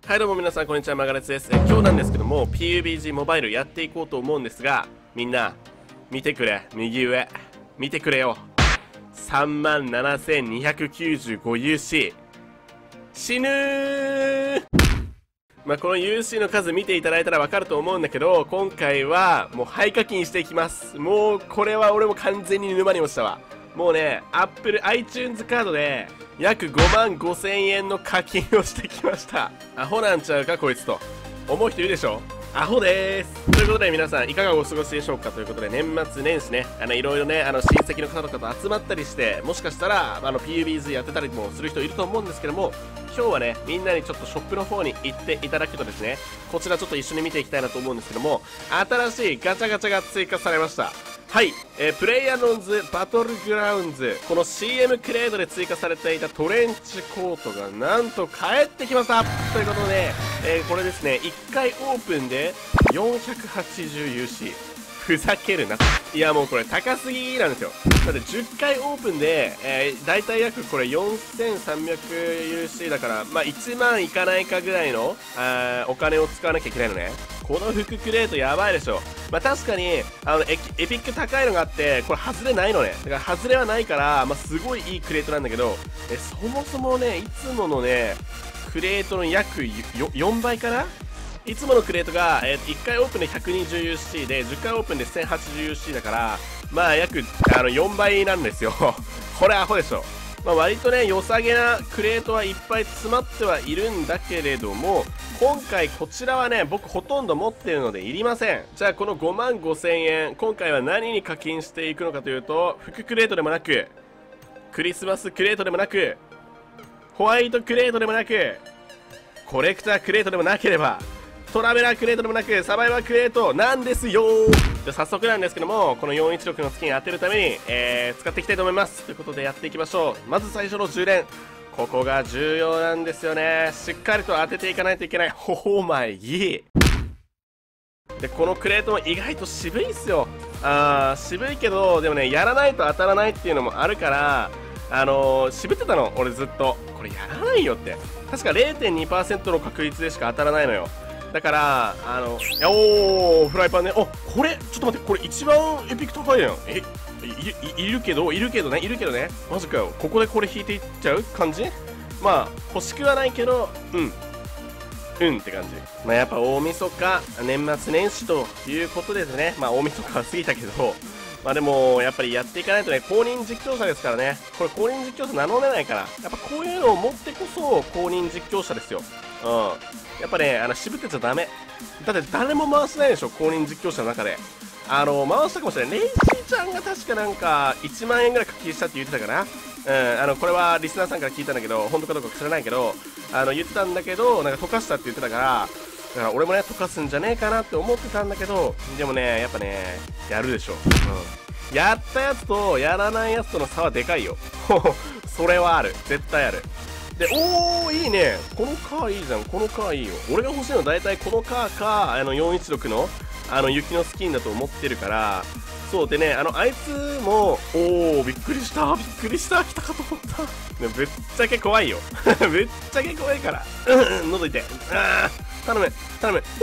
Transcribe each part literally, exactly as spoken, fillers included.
はいどうも皆さんこんにちは、マガレツです。え今日なんですけども ピーユービージー モバイルやっていこうと思うんですが、みんな見てくれ、右上見てくれよ。 さんまんななせんにひゃくきゅうじゅうごユーシー 死ぬー。まあこの ユーシー の数見ていただいたらわかると思うんだけど、今回はもう廃課金していきます。もうこれは俺も完全に沼に落ちたわ。もうね、Apple iTunes カードで約ごまんごせんえんの課金をしてきました。アホなんちゃうかこいつと思う人いるでしょ。アホでーす。ということで皆さんいかがお過ごしでしょうか。ということで年末年始ね、あのいろいろね、あの親戚の方とかと集まったりして、もしかしたらあの ピーユービージー やってたりもする人いると思うんですけども、今日はねみんなにちょっとショップの方に行っていただくとですね、こちらちょっと一緒に見ていきたいなと思うんですけども、新しいガチャガチャが追加されました。はい、えー、プレイヤーノンズバトルグラウンズ、この シーエム クレードで追加されていたトレンチコートがなんと帰ってきました。ということで、えー、これですね、いっかいオープンでよんひゃくはちじゅうユーシー、ふざけるな。いやもうこれ高すぎなんですよ。だってじゅっかいオープンで、えー、だいたい約これよんせんさんびゃくユーシー だから、まあいちまんいかないかぐらいのあお金を使わなきゃいけないのね。この服クレートやばいでしょ。まあ確かにあのエエピック高いのがあって、これ外れないのね。だから外れはないから、まあ、すごいいいクレートなんだけど、えそもそもねいつものねクレートの約よんばいかな。いつものクレートが、えー、いっかいオープンで ひゃくにじゅうユーシー でじゅっかいオープンで せんはちじゅうユーシー だから、まあ約あのよんばいなんですよこれアホでしょ。まあ、割とね良さげなクレートはいっぱい詰まってはいるんだけれども、今回こちらはね僕ほとんど持ってるのでいりません。じゃあこのごまんごせんえん、今回は何に課金していくのかというと、服クレートでもなく、クリスマスクレートでもなく、ホワイトクレートでもなく、コレクタークレートでもなければ、トラベラークレートでもなく、サバイバークレートなんですよー。じゃあ早速なんですけども、このよんいちろくのスキン当てるために、えー、使っていきたいと思います。ということでやっていきましょう。まず最初の充電、ここが重要なんですよね。しっかりと当てていかないといけない。ほほまいい。でこのクレートも意外と渋いっすよ。あー渋いけど、でもねやらないと当たらないっていうのもあるから、あのー、渋ってたの俺ずっと。これやらないよって、確か れいてんにパーセント の確率でしか当たらないのよ。だからあのおーフライパンね。おこれちょっと待って、これ一番エピック高いやん。えい, い, いるけどいるけどねいるけどねマジかよ。ここでこれ引いていっちゃう感じ。まあ欲しくはないけどうんうんって感じ。まあやっぱ大晦日年末年始ということですね。まあ大晦日は過ぎたけど、まあでもやっぱりやっていかないとね、公認実況者ですからね。これ公認実況者名乗れないから、やっぱこういうのを持ってこそ公認実況者ですよ。うん、やっぱねあの渋ってちゃダメ。だって誰も回してないでしょ公認実況者の中で。あの回したかもしれない。レイジーちゃんが確かなんかいちまんえんぐらい課金したって言ってたかな。うん、あのこれはリスナーさんから聞いたんだけど、本当かどうか知らないけど、あの言ってたんだけど、なんか溶かしたって言ってたから、だから俺もね溶かすんじゃねえかなって思ってたんだけど、でもねやっぱねやるでしょ。うん、やったやつとやらないやつとの差はでかいよそれはある、絶対ある。でおーいいね、このカーいいじゃん、このカーいいよ。俺が欲しいの大体このカーかあのよんいちろくのあの雪のスキンだと思ってるから。そうでね、あのあいつもおおびっくりしたびっくりした、来たかと思ったね。ぶっちゃけ怖いよぶっちゃけ怖いからうん喉痛い。あー頼む頼む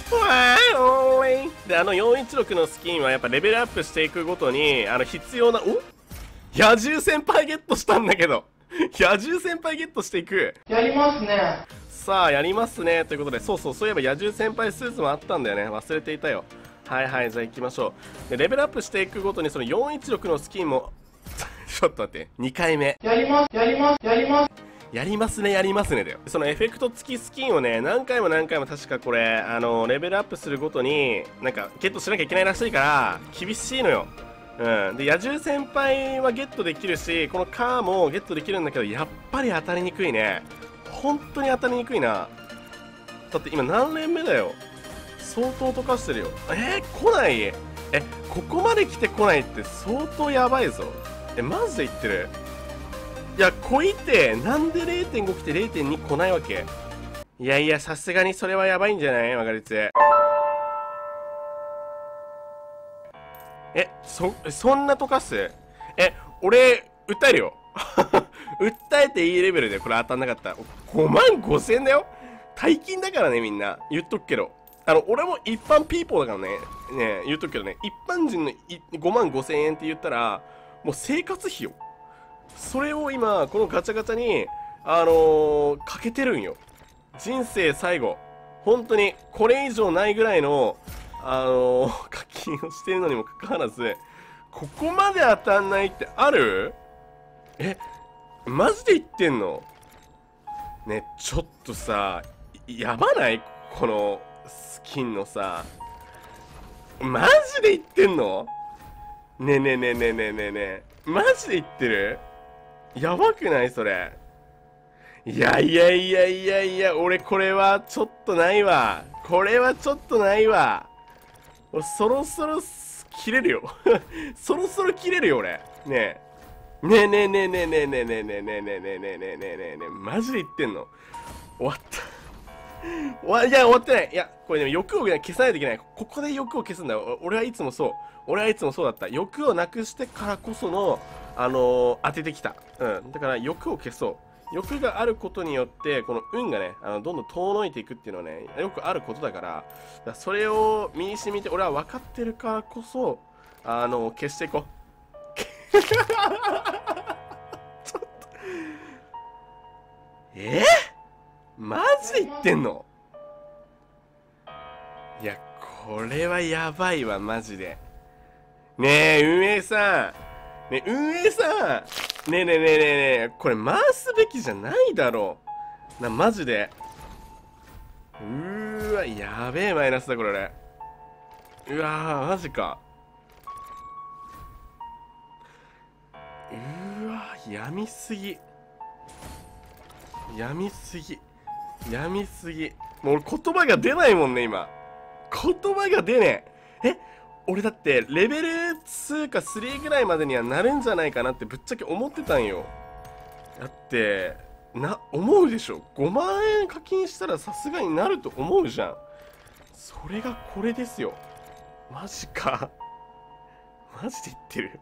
で、あのよんいちろくのスキンはやっぱレベルアップしていくごとにあの必要な、お野獣先輩ゲットしたんだけど野獣先輩ゲットしていく。 やりますね。 さあやりますねということで、そうそうそういえば野獣先輩スーツもあったんだよね、忘れていたよ。はいはい、じゃあ行きましょう。でレベルアップしていくごとにそのよんいちろくのスキンもちょっと待って、にかいめやりますやりますやりますやりますねやりますねだよ。そのエフェクト付きスキンをね何回も何回も確かこれあのレベルアップするごとになんかゲットしなきゃいけないらしいから厳しいのよ。うん、で野獣先輩はゲットできるし、このカーもゲットできるんだけど、やっぱり当たりにくいね。本当に当たりにくいな。だって今何連目だよ。相当溶かしてるよ。えー、来ない。えここまで来て来ないって相当やばいぞ。えマジで言ってる。いや来いって、なんで れいてんご 来て れいてんに 来ないわけ。いやいやさすがにそれはやばいんじゃない、マガリツ。えそそんな溶かす。え俺訴えるよ訴えていいレベルでこれ当たんなかった。ごまんごせんだよ。 大金だからね、みんな。言っとくけど。あの、俺も一般ピーポーだからね。ね言っとくけどね。一般人のごまんごせんえんって言ったら、もう生活費よ。それを今、このガチャガチャに、あのー、かけてるんよ。人生最後。本当に、これ以上ないぐらいの、あのー、課金をしてるのにもかかわらず、ここまで当たんないってある？え、マジで言ってんの？ね、ちょっとさ、やばない？このスキンのさ、マジで言ってんの？ねえねえねえねえねえねえねえ、マジで言ってる？やばくないそれ？いやいやいやいやいや、俺これはちょっとないわ。これはちょっとないわ。俺そろそろ切れるよ。そろそろ切れるよ俺。ねえ。ねえねえねえねえねえねえねえねえねえねえねえねえねえねえねえねえ、マジで言ってんの？終わった。終わいや終わってない。いやこれね、欲を消さないといけない。ここで欲を消すんだよ。俺はいつもそう。俺はいつもそうだった。欲をなくしてからこそのあのー、当ててきた。うん。だから欲を消そう。欲があることによってこの運がね、あのどんどん遠のいていくっていうのはね、よくあることだから、だからそれを身に染みて俺は分かってるからこそ、あのー、消していこう。ちょっとえー、マジで言ってんの？いやこれはやばいわマジで。ねえ運営さん、ねえ運営さん、ねえねえねえねえねえ、これ回すべきじゃないだろうな、マジで。うーわやべえマイナスだこれ俺。うわーマジか。うわやみすぎ、やみすぎ、やみすぎ。もう俺言葉が出ないもんね今。言葉が出ねえ。え俺だってレベルにかさんぐらいまでにはなるんじゃないかなってぶっちゃけ思ってたんよ。だってな思うでしょ、ごまんえん課金したらさすがになると思うじゃん。それがこれですよ。マジか。マジで言ってる。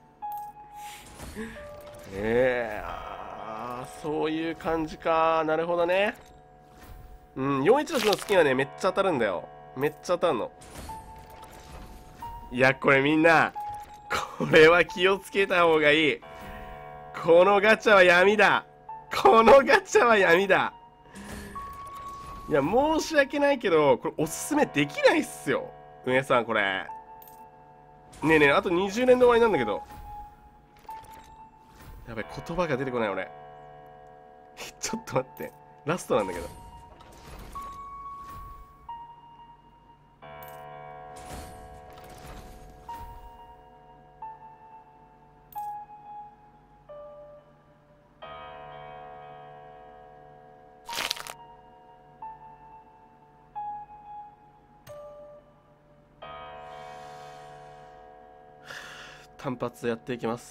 えー、あーそういう感じか。なるほどね。うん、よんいちろくのスキンはねめっちゃ当たるんだよ。めっちゃ当たるの。いやこれみんなこれは気をつけた方がいい。このガチャは闇だ。このガチャは闇だ。いや申し訳ないけどこれおすすめできないっすよ運営さん。これねえねえ、あとにじゅうねんで終わりなんだけど。やばい言葉が出てこない俺。ちょっと待って、ラストなんだけど。単発やっていきます。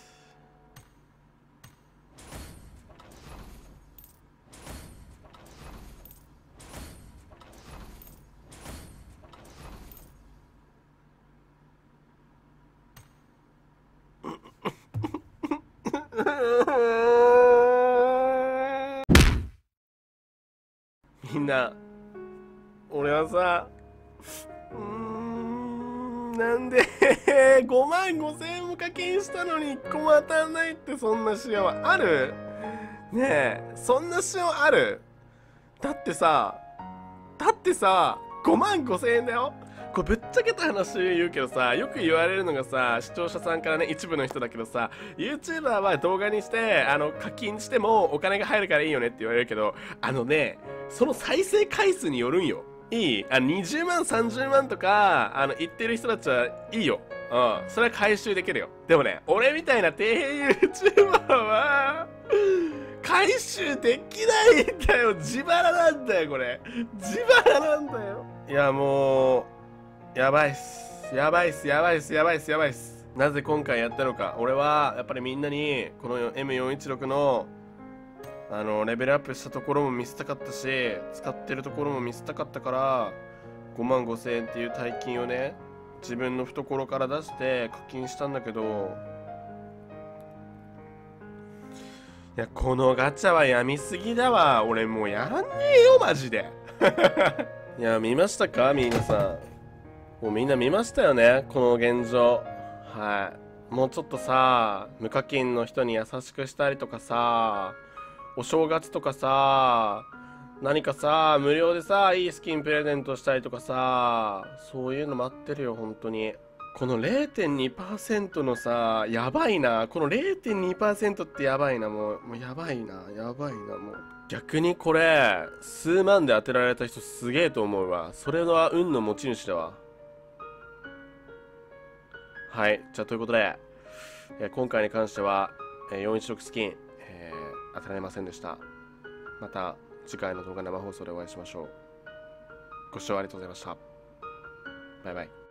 みんな俺はさ、うーんなんでごまんごせんえんも課金したのにいっこも当たんないって、そんな仕様ある？ねえそんな仕様ある？だってさだってさごまんごせんえんだよ。これぶっちゃけた話言うけどさ、よく言われるのがさ、視聴者さんからね、一部の人だけどさ、 YouTuber は動画にしてあの課金してもお金が入るからいいよねって言われるけど、あのねその再生回数によるんよ。いいあにじゅうまんさんじゅうまんとかあの言ってる人たちはいいよ。うんそれは回収できるよ。でもね俺みたいな底辺 YouTuber は回収できないんだよ。自腹なんだよこれ、自腹なんだよ。いやもうやばいっすやばいっすやばいっすやばいっすやばいっす。なぜ今回やったのか。俺はやっぱりみんなにこの エムよんいちろく のあのレベルアップしたところも見せたかったし、使ってるところも見せたかったからごまんごせんえんっていう大金をね自分の懐から出して課金したんだけど、 いや、このガチャはやみすぎだわ。俺もうやらねえよ、マジで。いや、見ましたか皆さん。もうみんな見ましたよね、この現状。はい。もうちょっとさ、無課金の人に優しくしたりとかさ、お正月とかさ、何かさ、無料でさ、いいスキンプレゼントしたりとかさ、そういうの待ってるよ、本当に。この れいてんにパーセント のさ、やばいな。この れいてんにパーセント ってやばいな。もう、もうやばいな。やばいな、もう。逆にこれ、数万で当てられた人すげえと思うわ。それは運の持ち主だわ。はい。じゃあ、ということで、えー今回に関しては、えーよんいちろくスキン、えー当てられませんでした。また、次回の動画生放送でお会いしましょう。ご視聴ありがとうございました。バイバイ。